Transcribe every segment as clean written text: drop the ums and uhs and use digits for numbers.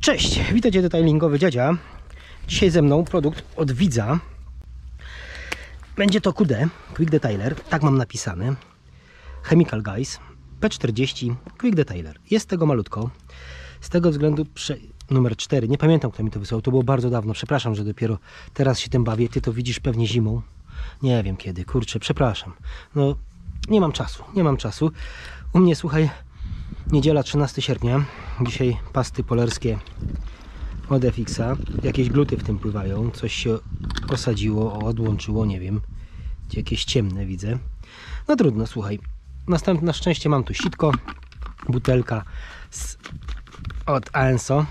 Cześć, witajcie, detailingowy dziadzia. Dzisiaj ze mną produkt od widza. Będzie to QD, Quick Detailer, tak mam napisane. Chemical Guys P40 Quick Detailer. Jest tego malutko. Z tego względu numer 4, nie pamiętam kto mi to wysłał, to było bardzo dawno. Przepraszam, że dopiero teraz się tym bawię. Ty to widzisz pewnie zimą. Nie wiem kiedy, kurczę, przepraszam. No, nie mam czasu. U mnie, słuchaj, niedziela 13 sierpnia. Dzisiaj pasty polerskie od FX-a. Jakieś gluty w tym pływają. Coś się osadziło, odłączyło, nie wiem. Jakieś ciemne widzę. No trudno, słuchaj. Na szczęście mam tu sitko. Butelka od AENSO.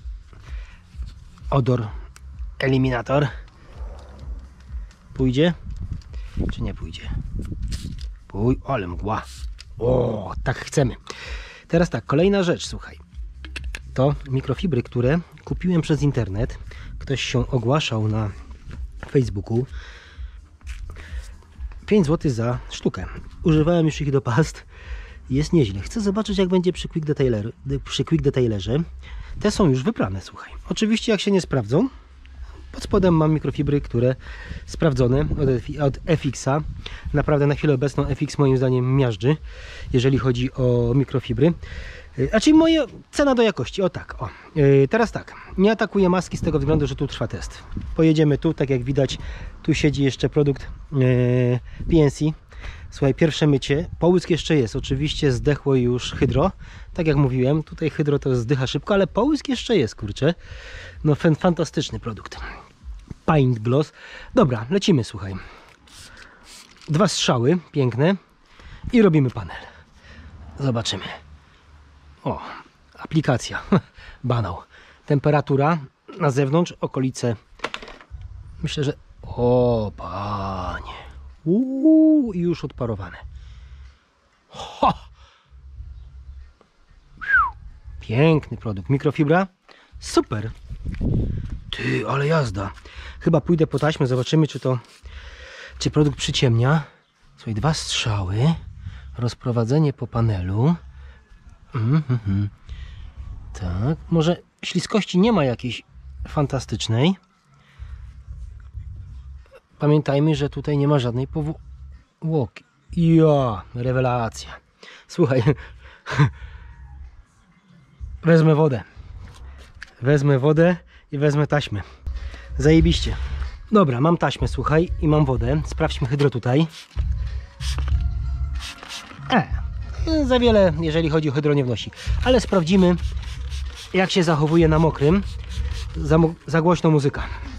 Odor eliminator. Pójdzie? Czy nie pójdzie? Ale mgła. O, tak chcemy. Teraz tak, kolejna rzecz, słuchaj. To mikrofibry, które kupiłem przez internet. Ktoś się ogłaszał na Facebooku. 5 zł za sztukę. Używałem już ich do past. Jest nieźle. Chcę zobaczyć, jak będzie przy Quick Detailerze. Te są już wyprane, słuchaj. Oczywiście jak się nie sprawdzą, pod spodem mam mikrofibry, które sprawdzone od FX-a. Naprawdę na chwilę obecną FX moim zdaniem miażdży, jeżeli chodzi o mikrofibry. Czyli moja cena do jakości, o tak, o. Teraz tak, nie atakuję maski z tego względu, że tu trwa test. Pojedziemy tu, tak jak widać, tu siedzi jeszcze produkt PNC. Słuchaj, pierwsze mycie, połysk jeszcze jest, oczywiście zdechło już hydro. Tak jak mówiłem, tutaj hydro to zdycha szybko, ale połysk jeszcze jest, kurczę. No fantastyczny produkt. Paint Gloss. Dobra, lecimy, słuchaj. 2 strzały, piękne. I robimy panel. Zobaczymy. O, aplikacja. Banał. Temperatura na zewnątrz, okolice. Myślę, że... O, panie. I już odparowane. Ho! Piękny produkt. Mikrofibra. Super. Ty, ale jazda. Chyba pójdę po taśmę, zobaczymy czy produkt przyciemnia. Słuchaj, 2 strzały. Rozprowadzenie po panelu. Tak, może śliskości nie ma jakiejś fantastycznej. Pamiętajmy, że tutaj nie ma żadnej powłoki. Rewelacja. Słuchaj, wezmę wodę i wezmę taśmę. Zajebiście. Dobra, mam taśmę, słuchaj, i mam wodę. Sprawdźmy hydro tutaj. Za wiele, jeżeli chodzi o hydro, nie wnosi. Ale sprawdzimy, jak się zachowuje na mokrym. Za głośno muzyka.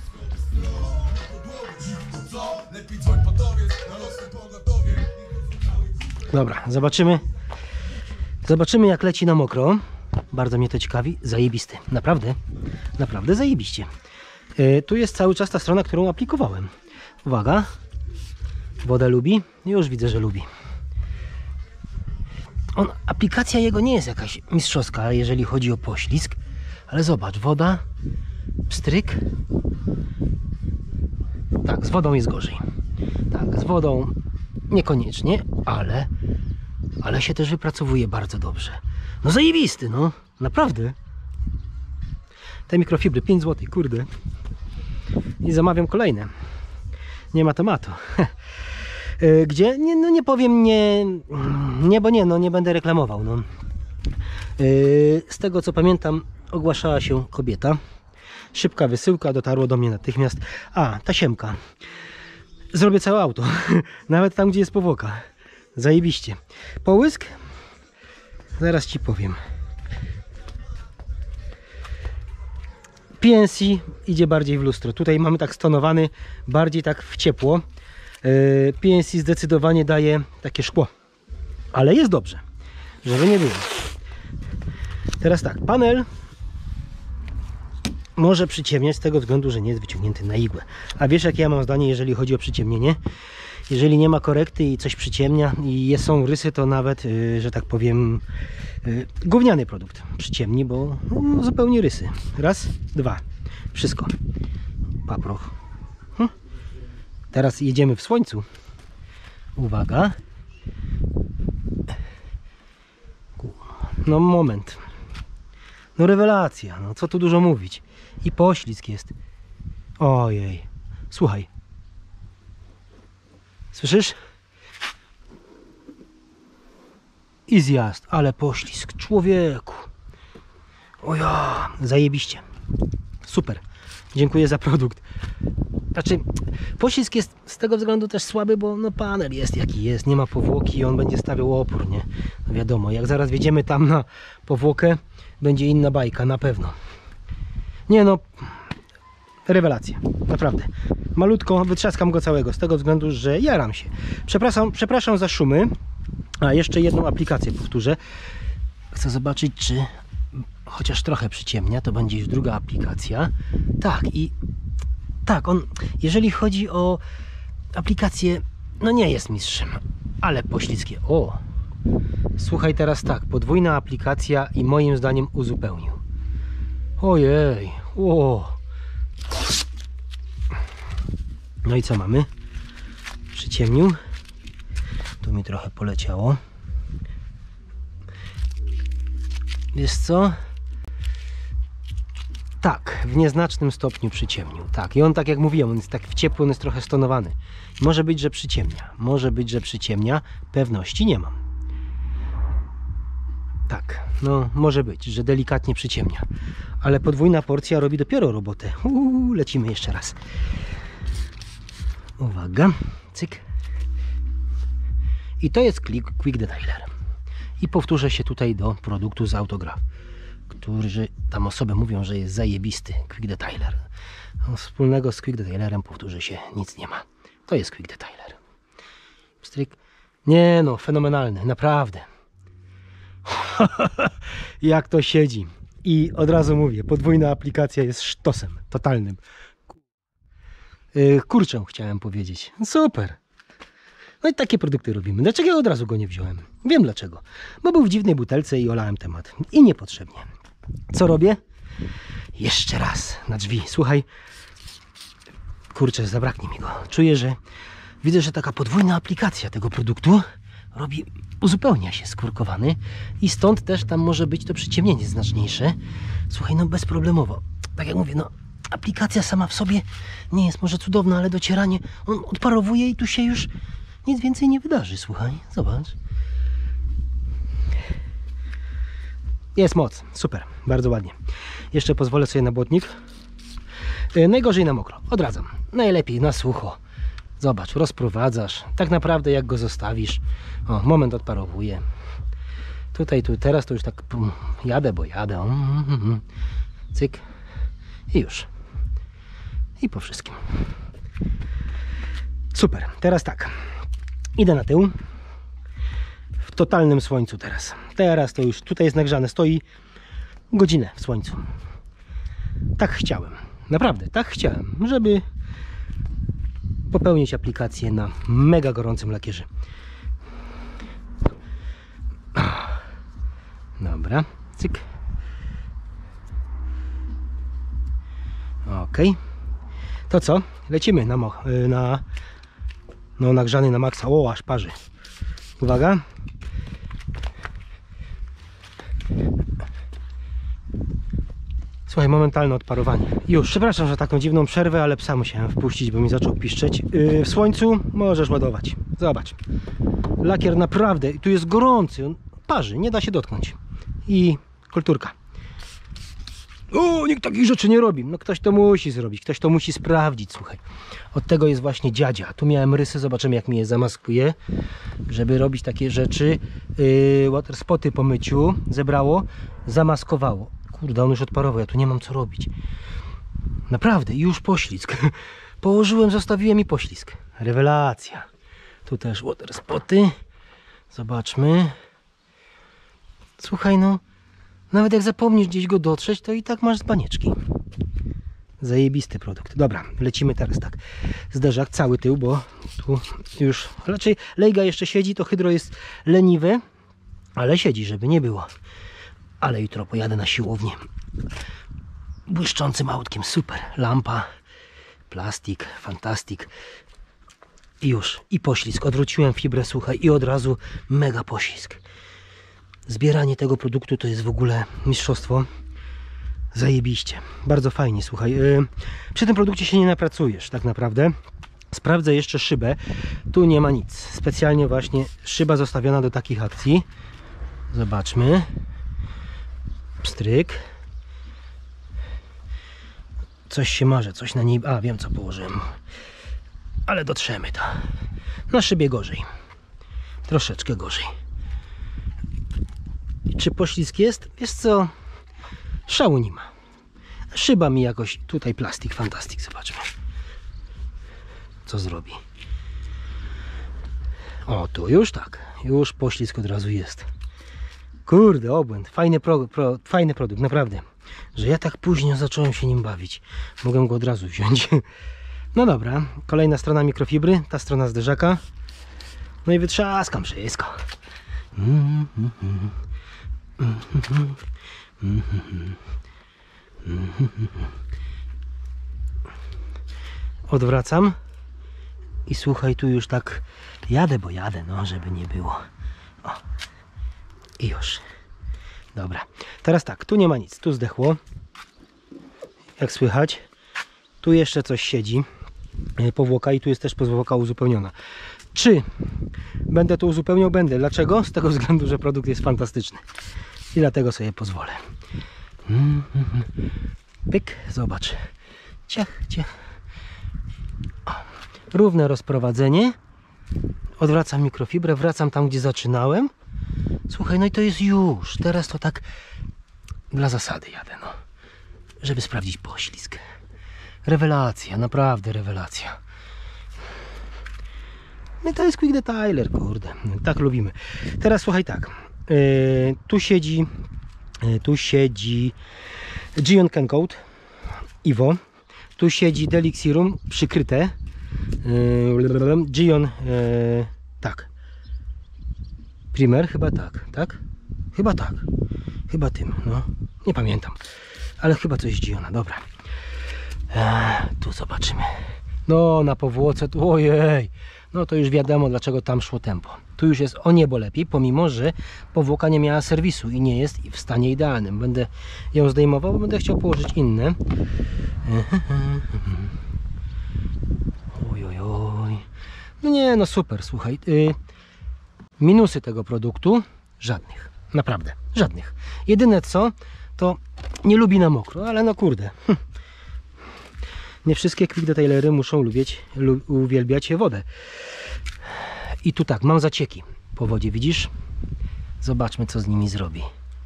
Dobra, zobaczymy. Zobaczymy, jak leci na mokro. Bardzo mnie to ciekawi. Zajebisty. Naprawdę zajebiście. Tu jest cały czas ta strona, którą aplikowałem. Uwaga. Wodę lubi? Już widzę, że lubi. Aplikacja jego nie jest jakaś mistrzowska, jeżeli chodzi o poślizg. Ale zobacz, woda, pstryk. Tak, z wodą jest gorzej. Tak, z wodą niekoniecznie, ale się też wypracowuje bardzo dobrze. No zajebisty, no. Naprawdę. Te mikrofibry 5 zł, kurde. I zamawiam kolejne. Nie ma tematu. Gdzie? Nie powiem bo nie będę reklamował. No. Z tego co pamiętam, ogłaszała się kobieta. Szybka wysyłka, dotarło do mnie natychmiast. Tasiemka. Zrobię całe auto. Nawet tam, gdzie jest powłoka. Zajebiście. Połysk? Zaraz ci powiem. PNC idzie bardziej w lustro. Tutaj mamy tak stonowany, bardziej tak w ciepło. PNC zdecydowanie daje takie szkło. Ale jest dobrze. Żeby nie było. Teraz tak, panel może przyciemniać z tego względu, że nie jest wyciągnięty na igłę. A wiesz, jakie ja mam zdanie, jeżeli chodzi o przyciemnienie? Jeżeli nie ma korekty i coś przyciemnia i są rysy, to nawet, że tak powiem, gówniany produkt przyciemni, bo zupełnie rysy. Raz, 2. Wszystko. Paproch. Teraz jedziemy w słońcu. Uwaga. No moment. No rewelacja, no co tu dużo mówić. I poślizg jest. Ojej. Słuchaj. Słyszysz? I zjazd, ale poślizg, człowieku. Oja, zajebiście. Super. Dziękuję za produkt. Znaczy, poślizg jest z tego względu też słaby, bo no panel jest jaki jest, nie ma powłoki i on będzie stawiał opór, nie? No wiadomo, jak zaraz wjedziemy tam na powłokę, będzie inna bajka, na pewno. Nie no, rewelacja, naprawdę. Malutko wytrzaskam go całego, z tego względu, że jaram się. Przepraszam za szumy. A jeszcze jedną aplikację powtórzę. Chcę zobaczyć, czy chociaż trochę przyciemnia, to będzie już druga aplikacja. Tak, i tak, on, jeżeli chodzi o aplikację, no nie jest mistrzem, ale poślizgie. O, słuchaj teraz tak, podwójna aplikacja i moim zdaniem uzupełnił. Ojej, o. No i co mamy? Przyciemnił. Tu mi trochę poleciało. Wiesz co? Tak, w nieznacznym stopniu przyciemnił. Tak, i on tak jak mówiłem, on jest tak w ciepły, on jest trochę stonowany. Może być, że przyciemnia. Może być, że przyciemnia. Pewności nie mam. Tak, no może być, że delikatnie przyciemnia. Ale podwójna porcja robi dopiero robotę. Lecimy jeszcze raz. Uwaga, cyk. I to jest Quick Detailer. I powtórzę się tutaj do produktu z Autograf, którzy tam osoby mówią, że jest zajebisty Quick Detailer. No, wspólnego z Quick Detailerem, powtórzę się, nic nie ma. To jest Quick Detailer. Stryk. Nie no, fenomenalny, naprawdę. Jak to siedzi. I od razu mówię, podwójna aplikacja jest sztosem totalnym. Kurczę, chciałem powiedzieć. Super. No i takie produkty robimy. Dlaczego ja od razu go nie wziąłem? Wiem dlaczego. Bo był w dziwnej butelce i olałem temat. I niepotrzebnie. Co robię? Jeszcze raz na drzwi. Słuchaj. Kurczę, zabraknie mi go. Czuję, że widzę, że taka podwójna aplikacja tego produktu robi, uzupełnia się skórkowany i stąd też tam może być to przyciemnienie znaczniejsze. Słuchaj, no bezproblemowo. Tak jak mówię, no aplikacja sama w sobie nie jest może cudowna, ale docieranie, on odparowuje i tu się już nic więcej nie wydarzy, słuchaj, zobacz. Jest moc, super, bardzo ładnie. Jeszcze pozwolę sobie na błotnik. Najgorzej na mokro, odradzam. Najlepiej na sucho. Zobacz, rozprowadzasz. Tak naprawdę jak go zostawisz, o, moment odparowuje. Tutaj, tu, teraz to już tak jadę, bo jadę. Cyk. I już. I po wszystkim. Super, teraz tak. Idę na tył. W totalnym słońcu teraz. Teraz to już, tutaj jest nagrzane, stoi godzinę w słońcu. Tak chciałem. Naprawdę, tak chciałem, żeby popełnić aplikację na mega gorącym lakierze. Dobra, cyk. Ok. To co? Lecimy na no, nagrzany na maksa. O, aż parzy. Uwaga. Słuchaj, momentalne odparowanie. Już, przepraszam za taką dziwną przerwę, ale psa musiałem wpuścić, bo mi zaczął piszczeć. W słońcu możesz ładować. Zobacz. Lakier naprawdę, tu jest gorący, on parzy, nie da się dotknąć. I kulturka. O, nikt takich rzeczy nie robi. No ktoś to musi zrobić, ktoś to musi sprawdzić, słuchaj. Od tego jest właśnie dziadzia. Tu miałem rysy, zobaczymy jak mi je zamaskuje. Żeby robić takie rzeczy. Water spoty po myciu zebrało, zamaskowało. Kurde, on już odparował, ja tu nie mam co robić. Naprawdę, już poślizg. Położyłem, zostawiłem i poślizg. Rewelacja. Tu też water spoty. Zobaczmy. Słuchaj, no nawet jak zapomnisz gdzieś go dotrzeć, to i tak masz z banieczki. Zajebisty produkt. Dobra, lecimy teraz tak. Zderzak cały tył, bo tu już raczej lejga jeszcze siedzi, to hydro jest leniwe, ale siedzi, żeby nie było. Ale jutro pojadę na siłownię błyszczącym autkiem, super. Lampa, plastik, fantastik. I już, i poślizg. Odwróciłem fibrę, słuchaj, i od razu mega poślizg. Zbieranie tego produktu to jest w ogóle mistrzostwo. Zajebiście. Bardzo fajnie, słuchaj. Przy tym produkcie się nie napracujesz tak naprawdę. Sprawdzę jeszcze szybę. Tu nie ma nic. Specjalnie właśnie szyba zostawiona do takich akcji. Zobaczmy. Pstryk. Coś się marzy, coś na niej... A, wiem co położyłem. Ale dotrzemy to. Na szybie gorzej. Troszeczkę gorzej. Czy poślizg jest? Wiesz co? Szału nie ma. Szyba mi jakoś... Tutaj plastik, fantastik. Zobaczmy. Co zrobi. O, tu już tak. Już poślizg od razu jest. Kurde, obłęd. Fajny produkt, naprawdę. Że ja tak późno zacząłem się nim bawić. Mogę go od razu wziąć. No dobra. Kolejna strona mikrofibry. Ta strona zderzaka. No i wytrzaskam wszystko. Odwracam. I słuchaj, tu już tak jadę, bo jadę, no, żeby nie było. O. I już. Dobra. Teraz tak, tu nie ma nic. Tu zdechło. Jak słychać. Tu jeszcze coś siedzi. Powłoka i tu jest też powłoka uzupełniona. Czy będę to uzupełniał? Będę. Dlaczego? Z tego względu, że produkt jest fantastyczny. I dlatego sobie pozwolę. Pyk. Zobacz. Ciach, ciach. O. Równe rozprowadzenie. Odwracam mikrofibrę. Wracam tam, gdzie zaczynałem. Słuchaj, no i to jest już. Teraz to tak dla zasady jadę, no. Żeby sprawdzić poślizg. Rewelacja, naprawdę rewelacja. No i to jest Quick Detailer, kurde. Tak lubimy. Teraz słuchaj tak. Tu siedzi Gion Kencoat Evo. Tu siedzi Delixirum przykryte. Gion tak. Primer, chyba tak, tak? Chyba tak. Chyba tym, no. Nie pamiętam. Ale chyba coś z Giona, dobra. Tu zobaczymy. No, na powłoce, tu, ojej. No to już wiadomo, dlaczego tam szło tempo. Tu już jest o niebo lepiej, pomimo że powłoka nie miała serwisu i nie jest w stanie idealnym. Będę ją zdejmował, bo będę chciał położyć inne. Ojojoj. No nie, no super, słuchaj. Minusy tego produktu? Żadnych. Naprawdę, żadnych. Jedyne co, to nie lubi na mokro, ale no kurde. Nie wszystkie Quick Detailery muszą uwielbiać wodę. I tu tak, mam zacieki po wodzie, widzisz? Zobaczmy, co z nimi zrobi.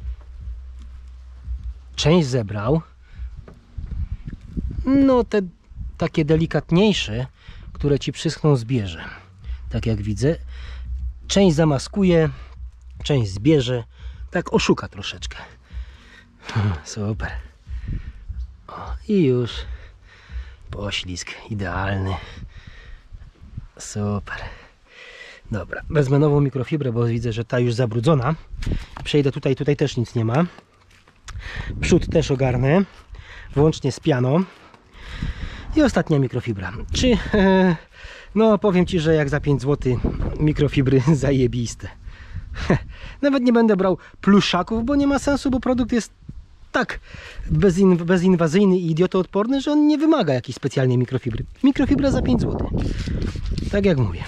Część zebrał. No te takie delikatniejsze, które ci przyschną, zbierze. Tak jak widzę. Część zamaskuje, część zbierze. Tak oszuka troszeczkę. Super. O, i już poślizg idealny. Super. Dobra, wezmę nową mikrofibrę, bo widzę, że ta już zabrudzona. Przejdę tutaj, tutaj też nic nie ma. Przód też ogarnę, włącznie z pianą. I ostatnia mikrofibra. Czy, no powiem Ci, że jak za 5 zł mikrofibry zajebiste. Nawet nie będę brał pluszaków, bo nie ma sensu, bo produkt jest tak bezinwazyjny i idiotoodporny, że on nie wymaga jakiejś specjalnej mikrofibry. Mikrofibra za 5 zł. Tak jak mówię.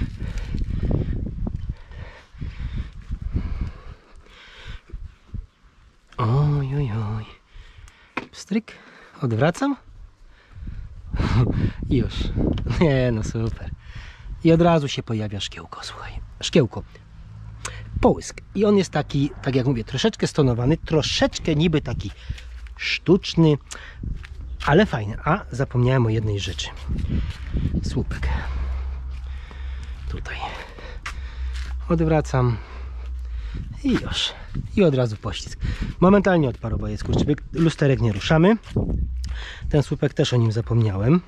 Oj, oj, oj. Pstryk. Odwracam. I już. Nie, no super. I od razu się pojawia szkiełko, słuchaj. Szkiełko. Połysk. I on jest taki, tak jak mówię, troszeczkę stonowany, troszeczkę niby taki sztuczny, ale fajny. A, zapomniałem o jednej rzeczy. Słupek. Tutaj. Odwracam. I już. I od razu poślizg. Momentalnie odparł, bo jest kurczybyk. Lusterek nie ruszamy. Ten słupek też o nim zapomniałem.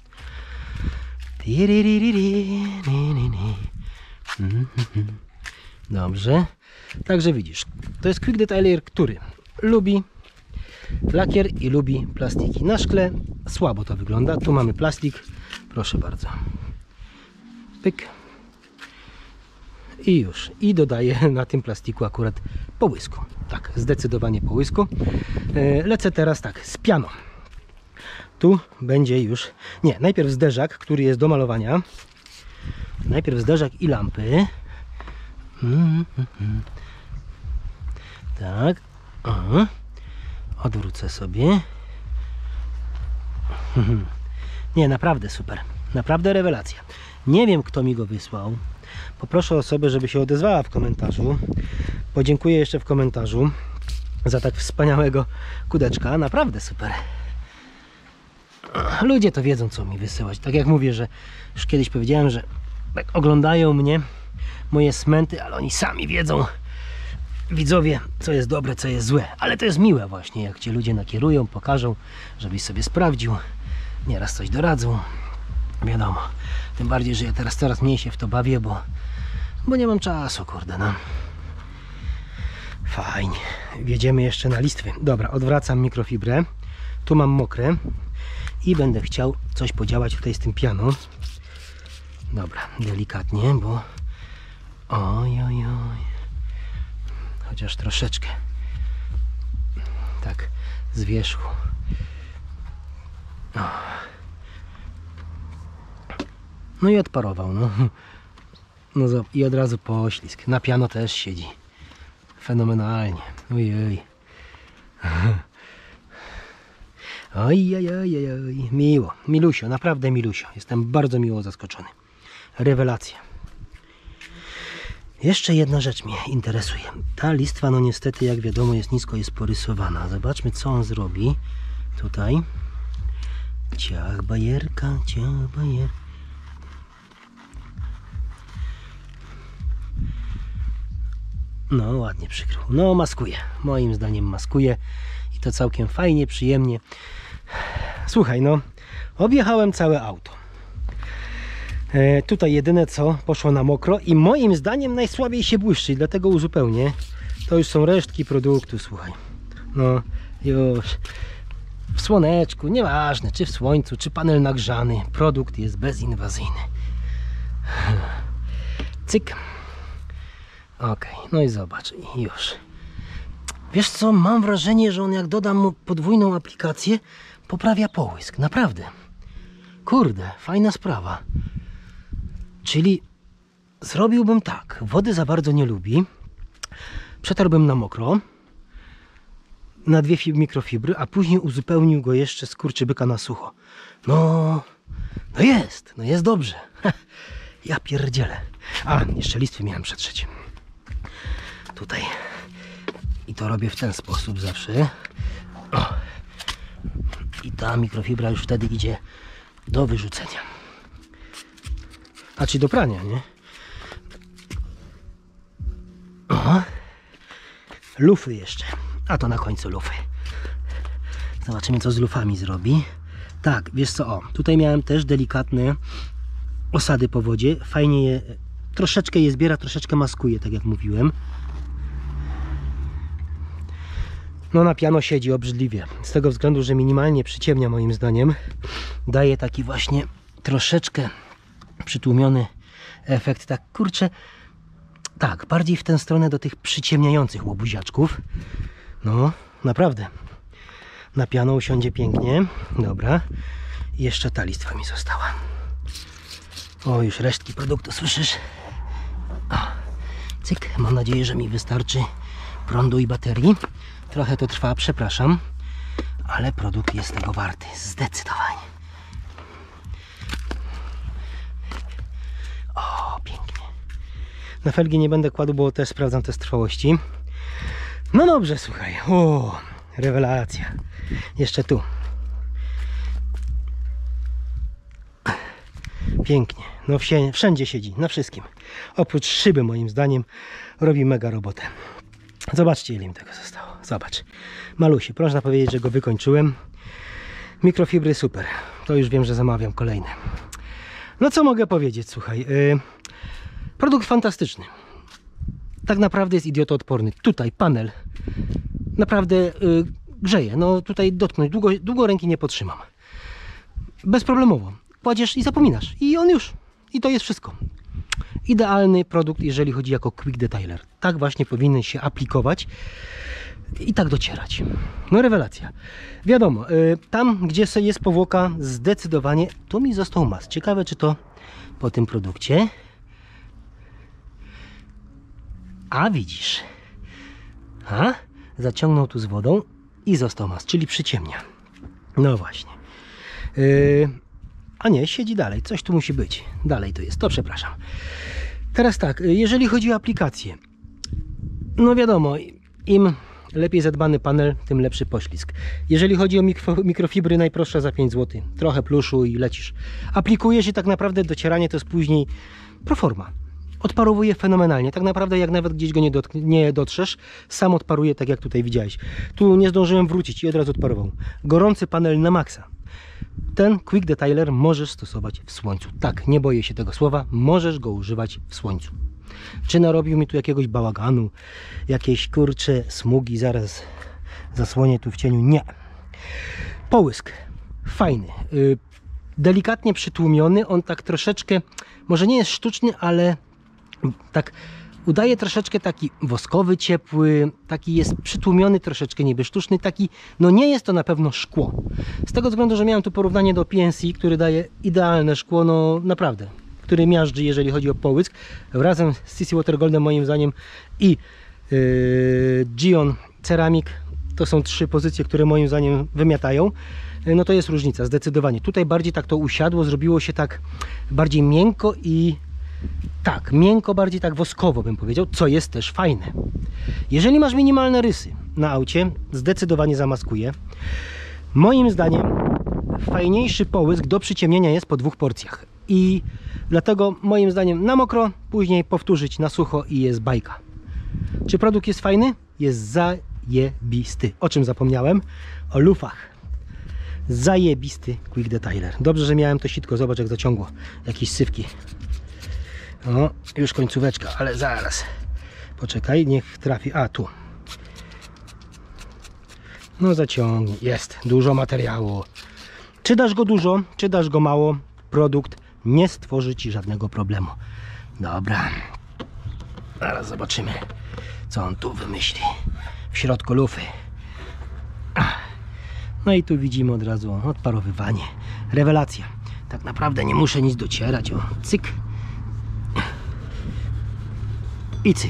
Dobrze. Także widzisz, to jest Quick Detailer, który lubi lakier i lubi plastiki. Na szkle słabo to wygląda. Tu mamy plastik. Proszę bardzo. Pyk. I już. I dodaję na tym plastiku akurat połysku. Tak, zdecydowanie połysku. Lecę teraz tak, z pianą. Tu będzie już... Nie, najpierw zderzak, który jest do malowania. Najpierw zderzak i lampy. Tak. Odwrócę sobie. Nie, naprawdę super. Naprawdę rewelacja. Nie wiem, kto mi go wysłał. Poproszę osobę, żeby się odezwała w komentarzu. Podziękuję jeszcze w komentarzu za tak wspaniałego kudeczka. Naprawdę super. Ludzie to wiedzą, co mi wysyłać. Tak jak mówię, że już kiedyś powiedziałem, że tak oglądają mnie moje smęty, ale oni sami wiedzą, widzowie, co jest dobre, co jest złe. Ale to jest miłe właśnie, jak cię ludzie nakierują, pokażą, żebyś sobie sprawdził. Nieraz coś doradzą. Wiadomo. Tym bardziej, że ja teraz coraz mniej się w to bawię, bo nie mam czasu, kurde, no. Fajnie. Wjedziemy jeszcze na listwy. Dobra, odwracam mikrofibrę. Tu mam mokre. I będę chciał coś podziałać tutaj z tym pianą. Dobra, delikatnie, bo... Oj. Chociaż troszeczkę. Tak, z wierzchu. No i odparował, no. I od razu poślizg. Na piano też siedzi. Fenomenalnie. Ojej. Oj. Miło. Milusio, naprawdę milusio. Jestem bardzo miło zaskoczony. Rewelacja. Jeszcze jedna rzecz mnie interesuje. Ta listwa, no niestety, jak wiadomo, jest porysowana. Zobaczmy, co on zrobi. Tutaj. Ciach, bajerka, ciach, bajerka. No, ładnie przykrył. No, maskuje. Moim zdaniem maskuje. I to całkiem fajnie, przyjemnie. Słuchaj, no, objechałem całe auto. Tutaj jedyne co poszło na mokro i moim zdaniem najsłabiej się błyszczy, dlatego uzupełnię. To już są resztki produktu, słuchaj. No, już. W słoneczku, nieważne, czy w słońcu, czy panel nagrzany. Produkt jest bezinwazyjny. Cyk. Ok, no i zobacz, już. Wiesz co, mam wrażenie, że on jak dodam mu podwójną aplikację, poprawia połysk, naprawdę. Kurde, fajna sprawa. Czyli zrobiłbym tak, wody za bardzo nie lubi, przetarłbym na mokro, na 2 mikrofibry, a później uzupełnił go jeszcze z kurczybyka na sucho. No jest dobrze. Ja pierdzielę. A, jeszcze listwy miałem przetrzeć. Tutaj. I to robię w ten sposób zawsze. O. I ta mikrofibra już wtedy idzie do wyrzucenia. A czy do prania, nie? O. Lufy jeszcze. A to na końcu lufy. Zobaczymy, co z lufami zrobi. Tak, wiesz co, o, tutaj miałem też delikatne osady po wodzie. Fajnie je, troszeczkę je zbiera, troszeczkę maskuje, tak jak mówiłem. No na piano siedzi obrzydliwie. Z tego względu, że minimalnie przyciemnia moim zdaniem. Daje taki właśnie troszeczkę przytłumiony efekt. Tak, kurczę, tak, bardziej w tę stronę do tych przyciemniających łobuziaczków. No, naprawdę. Na piano usiądzie pięknie. Dobra. I jeszcze ta listwa mi została. O, już resztki produktu, słyszysz? O, cyk. Mam nadzieję, że mi wystarczy prądu i baterii. Trochę to trwa, przepraszam. Ale produkt jest tego warty. Zdecydowanie. O, pięknie. Na felgi nie będę kładł, bo też sprawdzam test trwałości. No dobrze, słuchaj. O, rewelacja. Jeszcze tu. Pięknie. No wszędzie siedzi, na wszystkim. Oprócz szyby, moim zdaniem, robi mega robotę. Zobaczcie, ile mi tego zostało. Zobacz. Malusie, można powiedzieć, że go wykończyłem. Mikrofibry super. To już wiem, że zamawiam kolejne. No co mogę powiedzieć, słuchaj. Produkt fantastyczny. Tak naprawdę jest idiotoodporny. Tutaj panel naprawdę grzeje. No tutaj dotknąć. Długo ręki nie potrzymam. Bezproblemowo. Kładziesz i zapominasz. I on już. I to jest wszystko. Idealny produkt, jeżeli chodzi jako Quick Detailer. Tak właśnie powinien się aplikować i tak docierać. No rewelacja. Wiadomo, tam gdzie jest powłoka, zdecydowanie tu mi został mas. Ciekawe, czy to po tym produkcie. A widzisz. Zaciągnął tu z wodą i został mas, czyli przyciemnia. No właśnie. A nie, siedzi dalej. Coś tu musi być. Dalej to jest. To przepraszam. Teraz tak, jeżeli chodzi o aplikację. No wiadomo, im lepiej zadbany panel, tym lepszy poślizg. Jeżeli chodzi o mikrofibry, najprostsza za 5 zł. Trochę pluszu i lecisz. Aplikujesz i tak naprawdę docieranie to jest później proforma. Odparowuje fenomenalnie. Tak naprawdę jak nawet gdzieś go nie dotrzesz, sam odparuje, tak jak tutaj widziałeś. Tu nie zdążyłem wrócić i od razu odparował. Gorący panel na maksa. Ten Quick Detailer możesz stosować w słońcu. Tak, nie boję się tego słowa. Możesz go używać w słońcu. Czy narobił mi tu jakiegoś bałaganu, jakieś kurcze smugi, zaraz zasłonię tu w cieniu? Nie. Połysk fajny, delikatnie przytłumiony, on tak troszeczkę, może nie jest sztuczny, ale tak udaje troszeczkę taki woskowy, ciepły, taki jest przytłumiony troszeczkę niby sztuczny, taki, no nie jest to na pewno szkło. Z tego względu, że miałem tu porównanie do PNC, który daje idealne szkło, no naprawdę, który miażdży, jeżeli chodzi o połysk. Razem z CC Watergoldem moim zdaniem i Gion Ceramic to są 3 pozycje, które moim zdaniem wymiatają. No to jest różnica, zdecydowanie. Tutaj bardziej tak to usiadło, zrobiło się tak bardziej miękko i tak, miękko, bardziej tak woskowo bym powiedział, co jest też fajne. Jeżeli masz minimalne rysy na aucie, zdecydowanie zamaskuje. Moim zdaniem fajniejszy połysk do przyciemnienia jest po 2 porcjach. I dlatego moim zdaniem na mokro, później powtórzyć na sucho i jest bajka. Czy produkt jest fajny? Jest zajebisty. O czym zapomniałem? O lufach. Zajebisty Quick Detailer. Dobrze, że miałem to sitko. Zobacz, jak zaciągło. Jakieś sywki. O, już końcóweczka, ale zaraz. Poczekaj, niech trafi. A, tu. No zaciągnij. Jest. Dużo materiału. Czy dasz go dużo, czy dasz go mało, produkt nie stworzy Ci żadnego problemu. Dobra. Zaraz zobaczymy, co on tu wymyśli. W środku lufy. No i tu widzimy od razu odparowywanie. Rewelacja. Tak naprawdę nie muszę nic docierać. O, cyk. I cyk.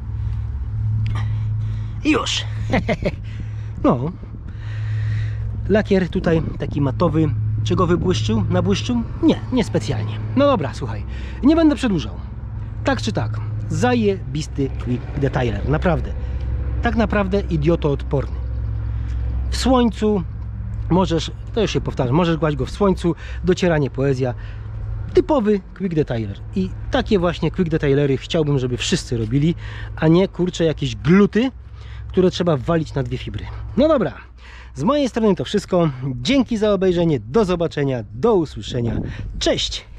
I już. No. Lakier tutaj taki matowy. Czy go wybłyszczył? Nabłyszczył? Nie, nie specjalnie. No dobra, słuchaj. Nie będę przedłużał. Tak czy tak. Zajebisty Quick Detailer. Naprawdę. Tak naprawdę idiotoodporny. W słońcu możesz, to już się powtarzam, możesz głaść go w słońcu, docieranie, poezja. Typowy Quick Detailer. I takie właśnie Quick Detailery chciałbym, żeby wszyscy robili, a nie kurczę jakieś gluty, które trzeba walić na 2 fibry. No dobra. Z mojej strony to wszystko. Dzięki za obejrzenie. Do zobaczenia. Do usłyszenia. Cześć!